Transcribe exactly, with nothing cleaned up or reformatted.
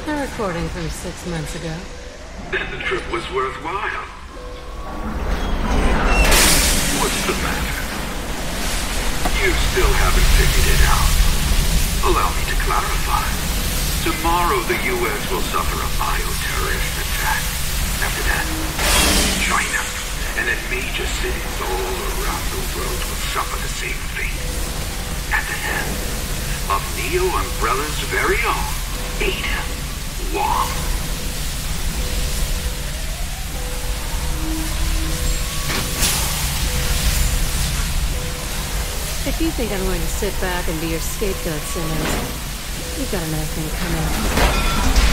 A recording from six months ago. Then the trip was worthwhile. What's the matter? You still haven't figured it out. Allow me to clarify. Tomorrow the U S will suffer a bioterrorist attack. After that, China and then major cities all around the world will suffer the same fate. At the hand of Neo Umbrella's very own Ada Wong. If you think I'm going to sit back and be your scapegoat, Simmons, you've got another thing coming.